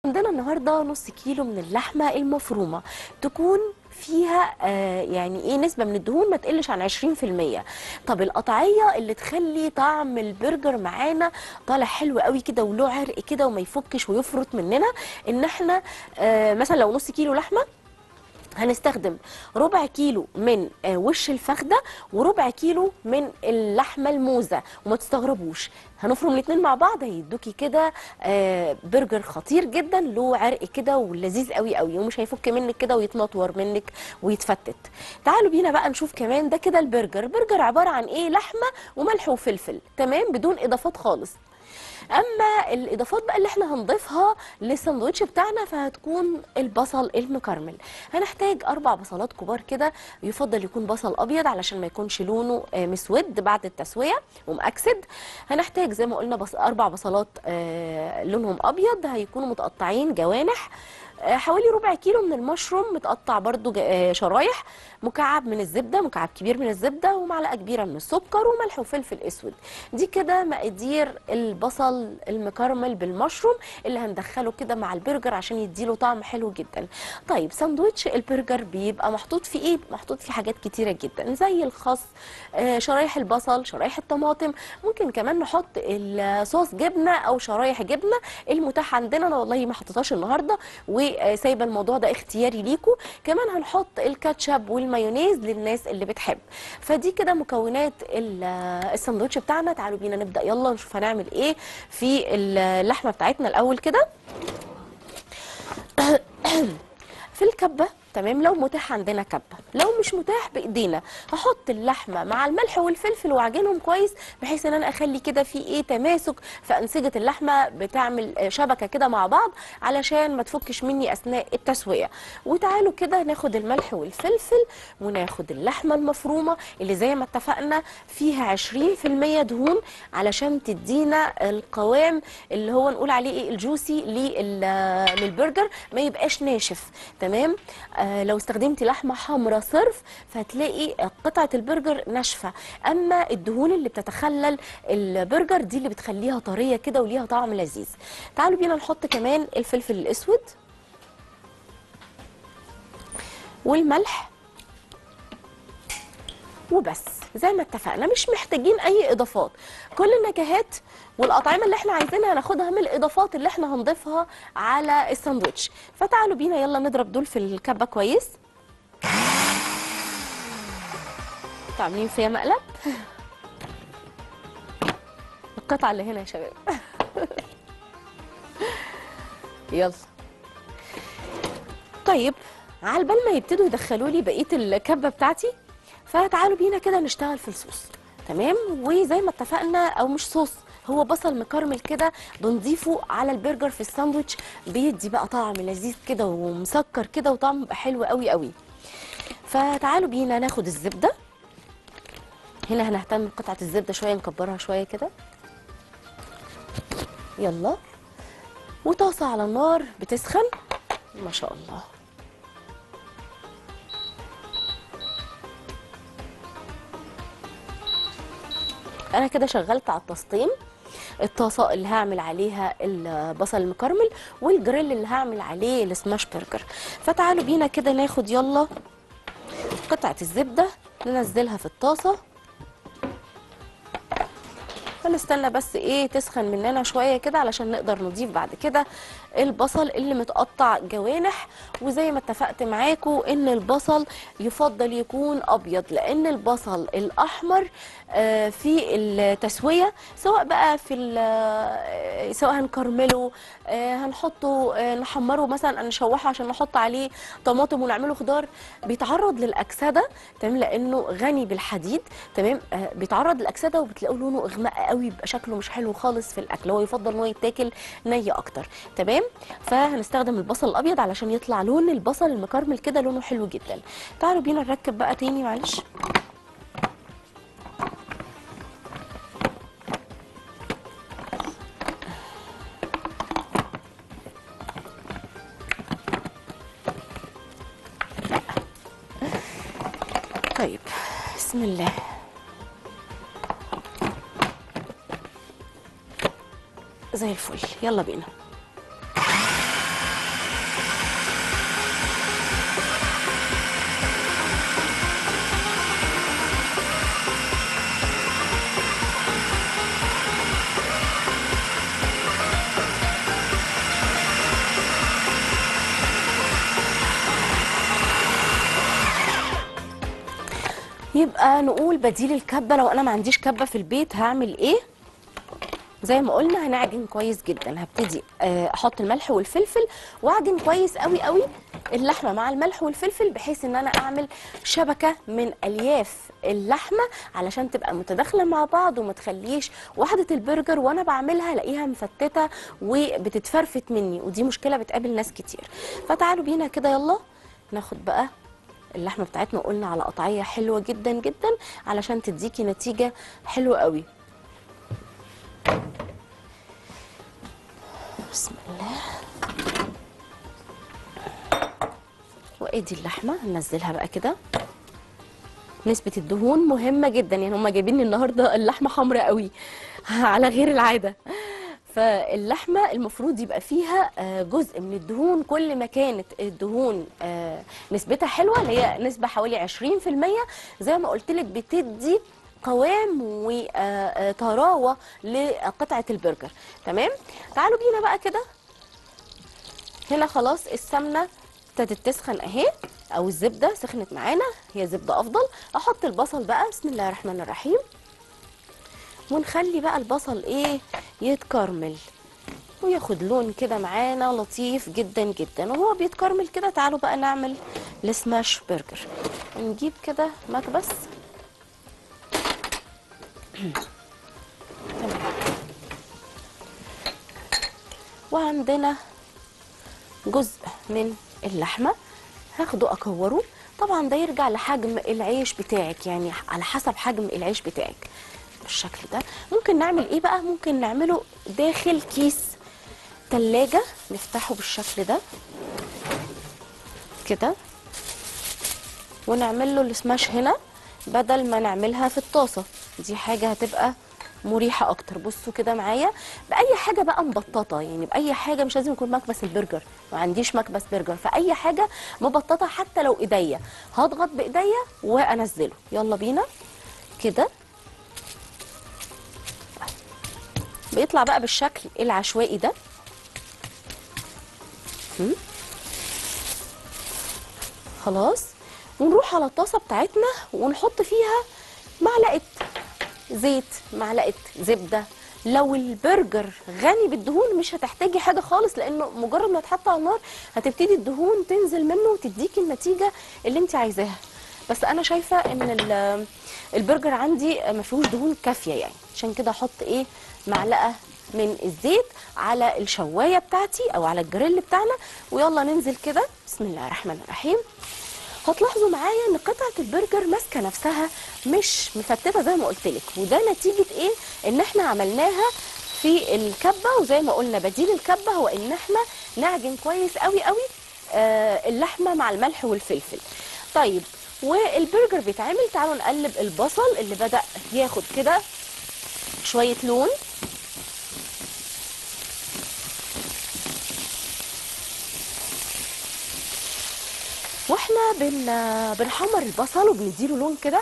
عندنا النهارده نص كيلو من اللحمه المفرومه تكون فيها يعني ايه نسبه من الدهون ما تقلش عن 20%. طب القطعيه اللي تخلي طعم البرجر معانا طالع حلو قوي كده وله عرق كده وما يفكش ويفرط مننا، ان احنا مثلا لو نص كيلو لحمه هنستخدم ربع كيلو من وش الفخده وربع كيلو من اللحمه الموزه. وما تستغربوش، هنفرم الاثنين مع بعض هيدوكي كده برجر خطير جدا له عرق كده ولذيذ قوي قوي ومش هيفك منك كده ويتنطور منك ويتفتت. تعالوا بينا بقى نشوف كمان ده كده البرجر عباره عن ايه؟ لحمه وملح وفلفل، تمام، بدون اضافات خالص. اما الاضافات بقى اللي احنا هنضيفها للساندوتش بتاعنا فهتكون البصل المكرمل. هنحتاج 4 بصلات كبار كده، يفضل يكون بصل ابيض علشان ما يكونش لونه مسود بعد التسويه ومأكسد. هنحتاج زي ما قلنا 4 بصلات لونهم ابيض هيكونوا متقطعين جوانح. حوالي ربع كيلو من المشروم متقطع برضو شرايح، مكعب من الزبده، مكعب كبير من الزبده، ومعلقه كبيره من السكر، وملح وفلفل اسود. دي كده مقادير البصل المكرمل بالمشروم اللي هندخله كده مع البرجر عشان يديله طعم حلو جدا. طيب ساندوتش البرجر بيبقى محطوط فيه ايه؟ محطوط فيه حاجات كتيره جدا زي الخس، شرايح البصل، شرايح الطماطم، ممكن كمان نحط الصوص جبنه او شرايح جبنه المتاح عندنا. انا والله ما حطيتهاش النهارده وسايبه الموضوع ده اختياري ليكم. كمان هنحط الكاتشب والمايونيز للناس اللي بتحب. فدي كده مكونات الساندوتش بتاعنا. تعالوا بينا نبدا، يلا نشوف هنعمل ايه في اللحمه بتاعتنا الاول كده. في الكبه، تمام، لو متاح عندنا كبه، لو مش متاح بايدينا هحط اللحمه مع الملح والفلفل واعجنهم كويس بحيث ان انا اخلي كده في ايه تماسك في انسجه اللحمه، بتعمل شبكه كده مع بعض علشان ما تفكش مني اثناء التسويه. وتعالوا كده ناخد الملح والفلفل وناخد اللحمه المفرومه اللي زي ما اتفقنا فيها 20% دهون علشان تدينا القوام اللي هو نقول عليه ايه الجوسي للبرجر، ما يبقاش ناشف، تمام. لو استخدمتي لحمه حمراء صرف فهتلاقي قطعه البرجر ناشفه، اما الدهون اللي بتتخلل البرجر دي اللي بتخليها طريه كده وليها طعم لذيذ. تعالوا بينا نحط كمان الفلفل الاسود والملح وبس. زي ما اتفقنا مش محتاجين اي اضافات، كل النكهات والاطعمه اللي احنا عايزينها هناخدها من الاضافات اللي احنا هنضيفها على الساندوتش. فتعالوا بينا يلا نضرب دول في الكبه كويس. عاملين فيها مقلب. القطعه اللي هنا يا شباب. يلا. طيب على بال ما يبتدوا يدخلوا لي بقيه الكبه بتاعتي فتعالوا بينا كده نشتغل في الصوص، تمام. وزي ما اتفقنا او مش صوص، هو بصل مكرمل كده بنضيفه على البرجر في الساندوتش، بيدي بقى طعم لذيذ كده ومسكر كده وطعم بيبقى حلو قوي قوي. فتعالوا بينا ناخد الزبده. هنا هنهتم بقطعه الزبده شويه، نكبرها شويه كده، يلا. وطاسه على النار بتسخن ما شاء الله. انا كده شغلت على الطاستين، الطاسه اللي هعمل عليها البصل المكرمل والجريل اللي هعمل عليه السماش برجر. فتعالوا بينا كده ناخد يلا قطعه الزبده ننزلها في الطاسه، هنستنى بس ايه تسخن مننا شويه كده علشان نقدر نضيف بعد كده البصل اللي متقطع جوانح. وزي ما اتفقت معاكم ان البصل يفضل يكون ابيض، لان البصل الاحمر في التسويه سواء بقى في سواء هنكرمله هنحطه نحمره مثلا نشوحه عشان نحط عليه طماطم ونعمله خضار، بيتعرض للاكسده، تمام، لانه غني بالحديد، تمام. بيتعرض للاكسده وبتلاقوا لونه اغماء قوي، بيبقى شكله مش حلو خالص في الاكل، هو يفضل ان هو يتاكل ني اكتر، تمام. فهنستخدم البصل الابيض علشان يطلع لون البصل المكرمل كده لونه حلو جدا. تعالوا بينا نركب بقى تاني، معلش. طيب بسم الله. زي الفل، يلا بينا. يبقى نقول بديل الكبه، لو انا ما عنديش كبه في البيت هعمل ايه؟ زي ما قلنا هنعجن كويس جدا. هبتدي احط الملح والفلفل واعجن كويس قوي قوي اللحمه مع الملح والفلفل، بحيث ان انا اعمل شبكه من الياف اللحمه علشان تبقى متداخله مع بعض، وما تخليش وحده البرجر وانا بعملها الاقيها مفتته وبتتفرفت مني، ودي مشكله بتقابل ناس كتير. فتعالوا بينا كده يلا ناخد بقى اللحمه بتاعتنا، قلنا على قطعيه حلوه جدا جدا علشان تديكي نتيجه حلوه قوي. بسم الله. وادي اللحمه هننزلها بقى كده. نسبه الدهون مهمه جدا، يعني هم جايبين لي النهارده اللحمه حمراء قوي على غير العاده. فاللحمه المفروض يبقى فيها جزء من الدهون. كل ما كانت الدهون نسبتها حلوه، اللي هي نسبه حوالي 20%، زي ما قلت لك بتدي قوام وطراوه لقطعه البرجر. تمام. تعالوا بينا بقى كده. هنا خلاص السمنه ابتدت تسخن اهي، او الزبده سخنت معانا، هي زبده افضل. احط البصل بقى، بسم الله الرحمن الرحيم، ونخلي بقى البصل ايه يتكرمل وياخد لون كده معانا لطيف جدا جدا. وهو بيتكرمل كده تعالوا بقى نعمل السماش برجر. نجيب كده مكبس. وعندنا جزء من اللحمه هاخده اكوره. طبعا ده يرجع لحجم العيش بتاعك، يعني على حسب حجم العيش بتاعك بالشكل ده. ممكن نعمل ايه بقى؟ ممكن نعمله داخل كيس تلاجة، نفتحه بالشكل ده كده ونعمل له السماش هنا بدل ما نعملها في الطاسة. دي حاجة هتبقى مريحة اكتر. بصوا كده معايا، باي حاجة بقى مبططة، يعني باي حاجة، مش لازم يكون مكبس البرجر، ما عنديش مكبس برجر، فاي حاجة مبططة حتى لو ايديا هضغط بايديا وانزله. يلا بينا كده. بيطلع بقى بالشكل العشوائي ده. خلاص. ونروح على الطاسه بتاعتنا ونحط فيها معلقه زيت، معلقه زبده. لو البرجر غني بالدهون مش هتحتاجي حاجه خالص، لانه مجرد ما يتحط على النار هتبتدي الدهون تنزل منه وتديكي النتيجه اللي انت عايزاها. بس انا شايفه ان البرجر عندي ما فيهوش دهون كافيه، يعني عشان كده احط ايه معلقه من الزيت على الشوايه بتاعتي او على الجريل بتاعنا. ويلا ننزل كده، بسم الله الرحمن الرحيم. هتلاحظوا معايا ان قطعه البرجر ماسكه نفسها، مش مفتته زي ما قلت لك، وده نتيجه ايه؟ ان احنا عملناها في الكبه. وزي ما قلنا بديل الكبه هو ان احنا نعجن كويس قوي قوي اللحمه مع الملح والفلفل. طيب والبرجر بيتعمل، تعالوا نقلب البصل اللي بدأ ياخد كده شويه لون. واحنا بنحمر البصل وبنديله لون كده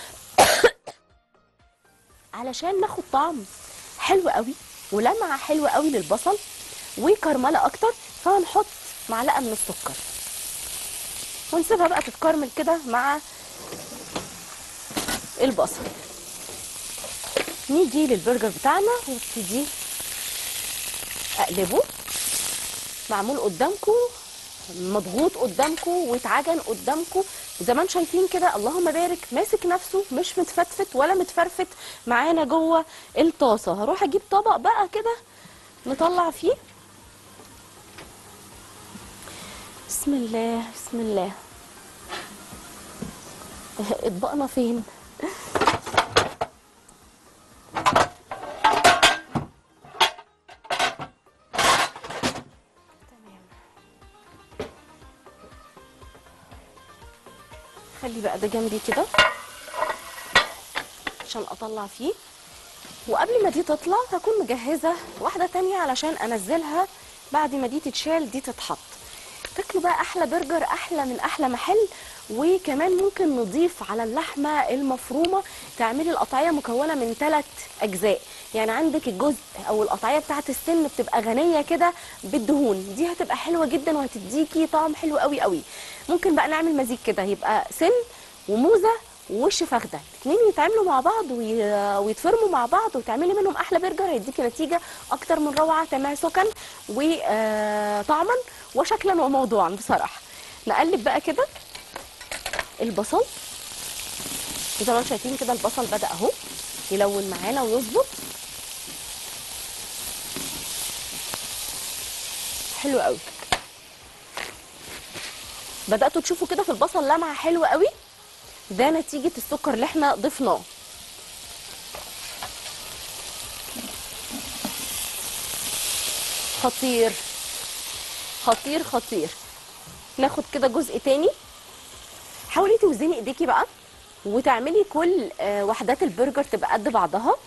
علشان ناخد طعم حلو قوي ولمعه حلوه قوي للبصل وكرمله اكتر. فهنحط معلقه من السكر ونسيبها بقى تتكرمل كده مع البصل. نيجي للبرجر بتاعنا وابتدي اقلبه، معمول قدامكم، مضغوط قدامكم واتعجن قدامكم زي ما انتم شايفين كده. اللهم بارك، ماسك نفسه، مش متفتفت ولا متفرفت معانا جوه الطاسه. هروح اجيب طبق بقى كده نطلع فيه. بسم الله بسم الله. اطبقنا فين؟ خلي بقى ده جنبي كده عشان اطلع فيه. وقبل ما دي تطلع هكون مجهزه واحده تانية علشان انزلها بعد ما دي تتشال دي تتحط. تاكلوا بقى احلى برجر، احلى من احلى محل. وكمان ممكن نضيف على اللحمه المفرومه، تعملي القطعيه مكونه من 3 اجزاء. يعني عندك الجزء او القطعيه بتاعه السن بتبقى غنيه كده بالدهون، دي هتبقى حلوه جدا وهتديكي طعم حلو قوي قوي. ممكن بقى نعمل مزيج كده، يبقى سن وموزه ووش فخده، الاثنين يتعاملوا مع بعض ويتفرموا مع بعض وتعملي منهم احلى برجر، هيديكي نتيجه اكتر من روعه تماسكا وطعما وشكلا وموضوعا بصراحه. نقلب بقى كده البصل، زي ما انتم شايفين كده البصل بدأ اهو يلون معانا ويظبط. حلو قوي. بدأتوا تشوفوا كده في البصل لمعة حلوة قوي، ده نتيجة السكر اللي احنا ضفناه. خطير خطير خطير. ناخد كده جزء تاني. حاولي توزني ايديكي بقى وتعملي كل وحدات البرجر تبقى قد بعضها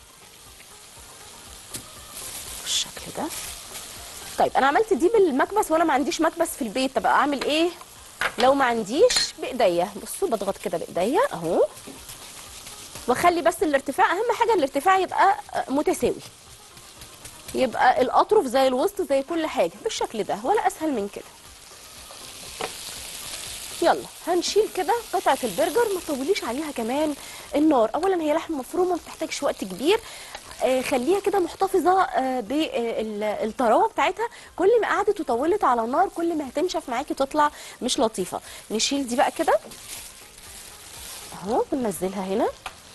بالشكل ده. طيب انا عملت دي بالمكبس وانا ما عنديش مكبس في البيت، طب اعمل ايه لو ما عنديش؟ بايديا. بصوا بضغط كده بايديا اهو، واخلي بس الارتفاع، اهم حاجه الارتفاع يبقى متساوي، يبقى الاطرف زي الوسط زي كل حاجه بالشكل ده، ولا اسهل من كده. يلا هنشيل كده قطعه البرجر، ما تطوليش عليها كمان النار. اولا هي لحمه مفرومه ما بتحتاجش وقت كبير، خليها كده محتفظه بالطراوه بتاعتها. كل ما قعدت وطولت على النار كل ما هتنشف معاكي تطلع مش لطيفه. نشيل دي بقى كده اهو وننزلها هنا،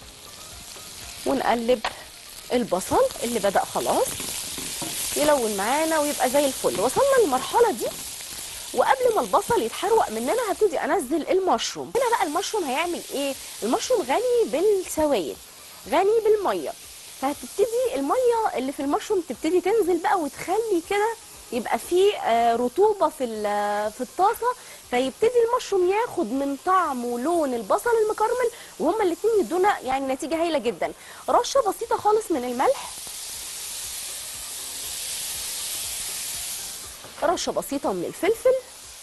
ونقلب البصل اللي بدأ خلاص يلون معانا ويبقى زي الفل. وصلنا للمرحله دي وقبل ما البصل يتحرق مننا هبتدي انزل المشروم. هنا بقى المشروم هيعمل ايه؟ المشروم غني بالسوائل، غني بالميه، فهتبتدي الميه اللي في المشروم تبتدي تنزل بقى وتخلي كده يبقى فيه رطوبه في الطاسه، فيبتدي المشروم ياخد من طعم ولون البصل المكرمل، وهما الاثنين يدونا يعني نتيجه هايله جدا. رشه بسيطه خالص من الملح، رشه بسيطه من الفلفل،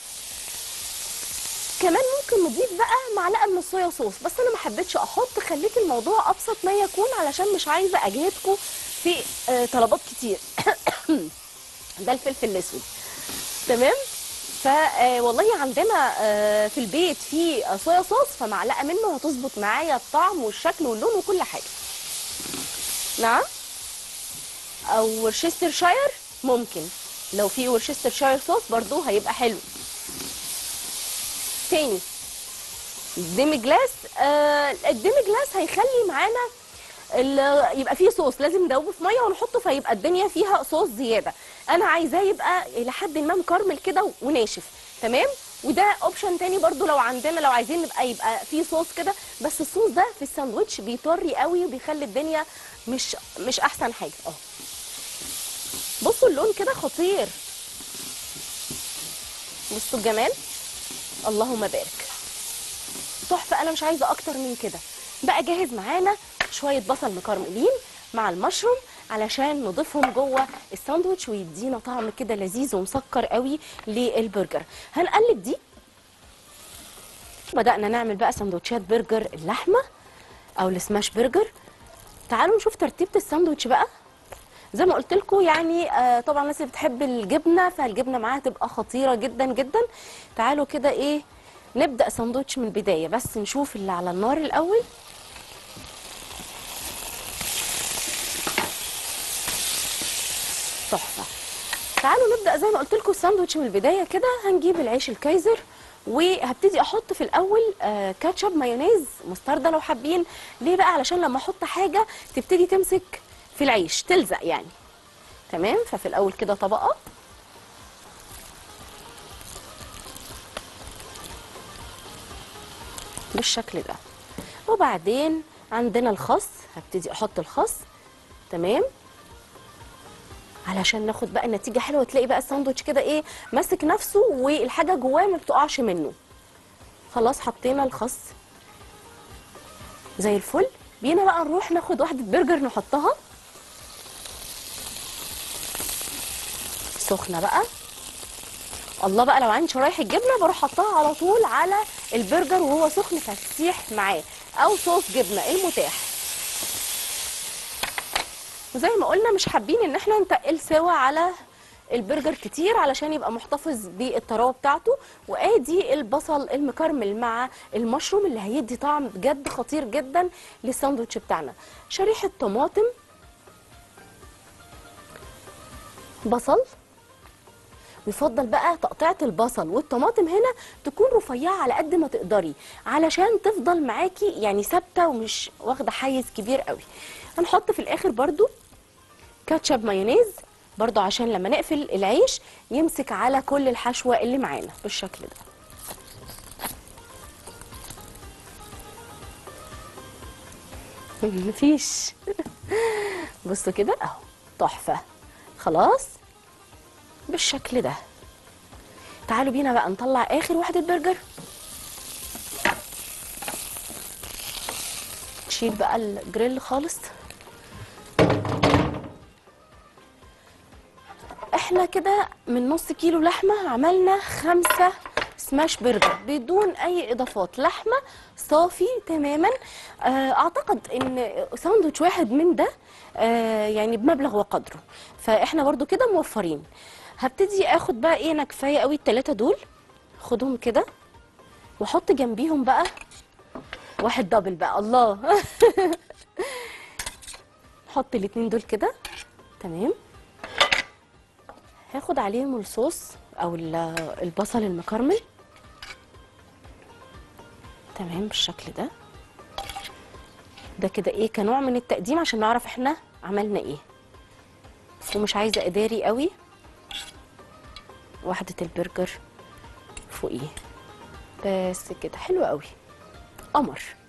كمان ممكن نضيف بقى معلقه من الصويا صوص، بس انا ما حبيتش احط، خليت الموضوع ابسط ما يكون علشان مش عايزه اجهدكم في طلبات كتير. ده الفلفل الاسود تمام. والله عندنا في البيت في صويا صوص، فمعلقه منه هتظبط معايا الطعم والشكل واللون وكل حاجه. نعم، او ورشسترشاير ممكن، لو في ورشسترشاير صوص برضو هيبقى حلو. تاني الديمي جلاس، الديمي جلاس هيخلي معانا يبقى فيه صوص، لازم ندوبه في ميه ونحطه فيبقى الدنيا فيها صوص زياده. انا عايزاه يبقى لحد ما مكرمل كده وناشف تمام. وده اوبشن تاني برضو لو عندنا، لو عايزين يبقى فيه صوص كده، بس الصوص ده في الساندوتش بيطري قوي وبيخلي الدنيا مش احسن حاجه. بصوا اللون كده خطير، بصوا الجمال، اللهم بارك، تحفه. انا مش عايزه اكتر من كده. بقى جاهز معانا شويه بصل مكرملين مع المشروم علشان نضيفهم جوه الساندوتش ويدينا طعم كده لذيذ ومسكر قوي للبرجر. هنقلب دي. بدأنا نعمل بقى ساندوتشات برجر اللحمه او السماش برجر. تعالوا نشوف ترتيبه الساندوتش بقى. زي ما قلت لكم يعني طبعا الناس اللي بتحب الجبنه فالجبنه معاها تبقى خطيره جدا جدا. تعالوا كده ايه نبدأ ساندوتش من البدايه، بس نشوف اللي على النار الاول. تحفه. تعالوا نبدا زي ما قلت لكم الساندوتش من البدايه كده. هنجيب العيش الكايزر وهبتدي احط في الاول كاتشب، مايونيز، مستردة لو حابين. ليه بقى؟ علشان لما احط حاجه تبتدي تمسك في العيش تلزق يعني تمام. ففي الاول كده طبقه بالشكل ده، وبعدين عندنا الخس، هبتدي احط الخس تمام علشان ناخد بقى النتيجه حلوه. تلاقي بقى الساندوتش كده ايه ماسك نفسه والحاجه جواه ما بتقعش منه. خلاص حطينا الخس زي الفل. بينا بقى نروح ناخد واحده برجر نحطها سخنه بقى. الله بقى لو عندي شرايح الجبنه بروح حطها على طول على البرجر وهو سخن فتسيح معاه، او صوص جبنه المتاح. وزي ما قلنا مش حابين ان احنا نتقل سوا على البرجر كتير علشان يبقى محتفظ بالطراوه بتاعته. وادي البصل المكرمل مع المشروم اللي هيدي طعم بجد خطير جدا للساندوتش بتاعنا. شريحه طماطم، بصل، ويفضل بقى تقطيعة البصل والطماطم هنا تكون رفيعة على قد ما تقدري علشان تفضل معاكي يعني ثابتة ومش واخدة حيز كبير قوي. هنحط في الاخر برضو كاتشب مايونيز برضو عشان لما نقفل العيش يمسك على كل الحشوة اللي معانا بالشكل ده. مفيش. بصوا كده اهو تحفة. خلاص بالشكل ده. تعالوا بينا بقى نطلع اخر واحدة برجر. نشيل بقى الجريل خالص. احنا كده من نص كيلو لحمة عملنا 5 سماش برجر بدون اي اضافات، لحمة صافي تماما. اعتقد ان ساندوتش واحد من ده يعني بمبلغ وقدره، فاحنا برضو كده موفرين. هبتدي اخد بقى ايه، انا كفايه قوي ال3 دول، خدهم كده واحط جنبيهم بقى واحد دبل بقى. الله. نحط الاتنين دول كده تمام. هاخد عليهم الصوص او البصل المكرمل تمام بالشكل ده. ده كده ايه كنوع من التقديم عشان نعرف احنا عملنا ايه، ومش عايزه اداري قوي. واحده البرجر فوقيه بس كده، حلو قوي قمر.